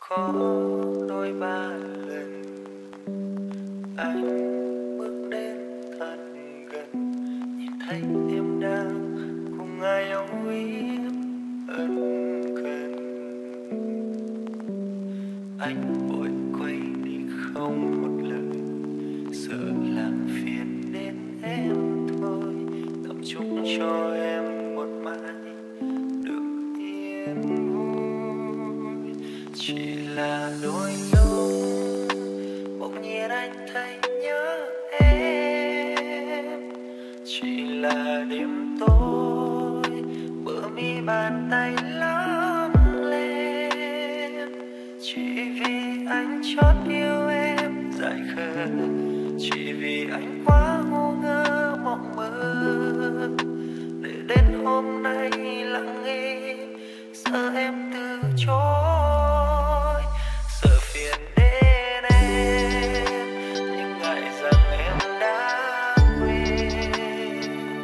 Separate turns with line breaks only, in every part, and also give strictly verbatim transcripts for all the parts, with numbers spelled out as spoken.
Có đôi ba lần anh bước đến thật gần, nhìn thấy em đang cùng ai âu yếm ân cần. Anh vội quay đi không một lời, sợ làm phiền đến em thôi. Tập trung cho em một mãi được yên vui. Chỉ là đôi lúc bỗng nhiên anh thấy nhớ em. Chỉ là đêm tối bờ mi bàn tay lắm lên. Chỉ vì anh chót yêu em dại khờ, chỉ vì anh quá ngu ngơ mộng mơ. Để đến hôm nay lặng im sợ em từ chối, sợ phiền đến em nhưng ngại rằng em đã quên.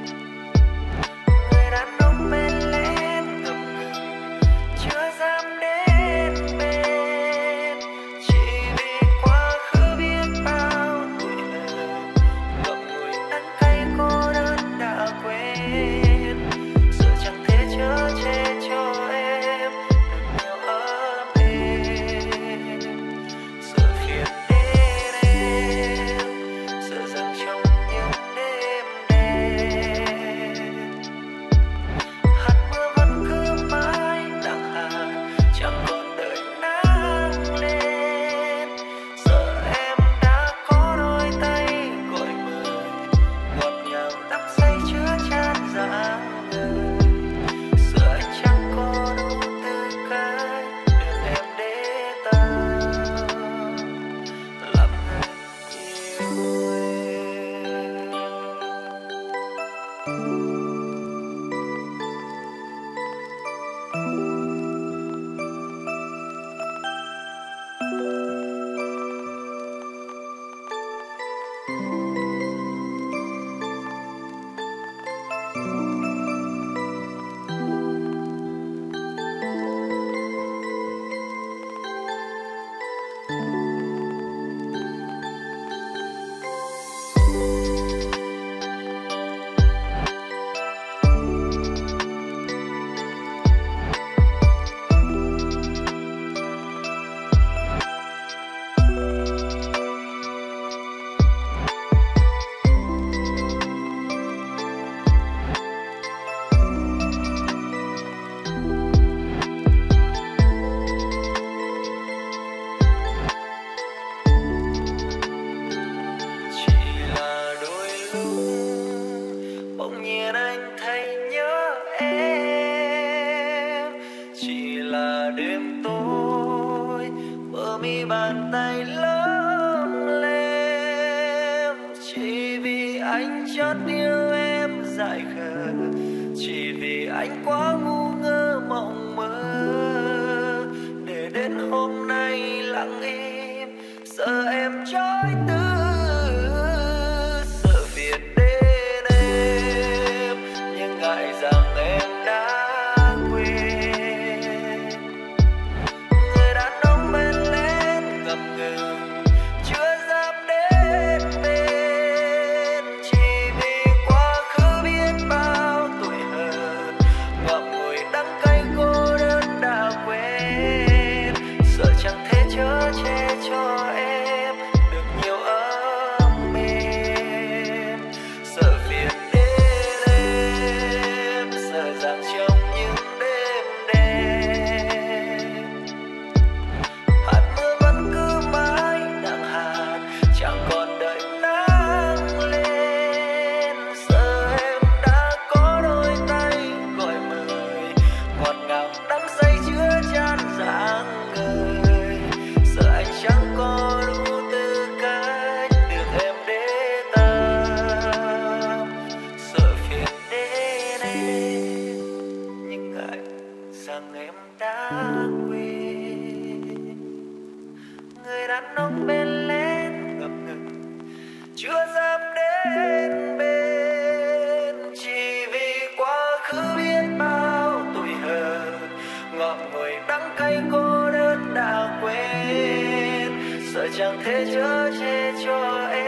Người đàn ông bên lên ngập ngừng chưa dám đến bên, chỉ vì quá khứ biết bao tuổi hờn ngậm ngùi đắng cay cô đơn đã quên. Sợ chẳng thể chở che cho em được nhiều ấm êm, sợ phiền đến em, sợ rằng trong những đêm đen hạt mưa vẫn cứ mãi nặng hạt, chẳng còn đợi nắng lên. Sợ em đã có đôi tay gọi mời, ngọt ngào đắm say chứa chan dáng người. Sợ anh chẳng có đủ tư cách được em để tâm làm người yêu em. Chỉ là đôi lúc bỗng nhiên anh thấy nhớ em. Chỉ là đêm tối bờ mi bàn tay lớn lên. Chỉ vì anh chót yêu em dại khờ, chỉ vì anh quá ngu ngơ mộng mơ. Để đến hôm nay lặng im sợ em trói từ, sợ phiền đến em nhưng ngại rằng em đã quên. Người đàn ông bên lên ngập ngừng chưa dám đến bên, chỉ vì quá khứ biết bao tuổi hờn ngậm ngùi đắng cay cô đơn đã quên. Sợ chẳng thể chở che cho em được nhiều ấm êm, sợ phiền đến em, sợ rằng trong những đêm đen hạt mưa vẫn cứ mãi nặng hạt, chẳng còn đợi nắng lên. Sợ em đã có đôi tay gọi mời, ngọt ngào đắm say chứa chan dáng người. Sợ anh chẳng có đủ tư cách được em để tâm, sợ phiền đến em nhưng ngại rằng em đã quên. Người đàn ông bên lên ngập ngừng chưa dám đến bên, chỉ vì quá khứ biết bao tuổi hờn ngậm ngùi đắng cay cô đơn đã quên. chẳng thể chở che cho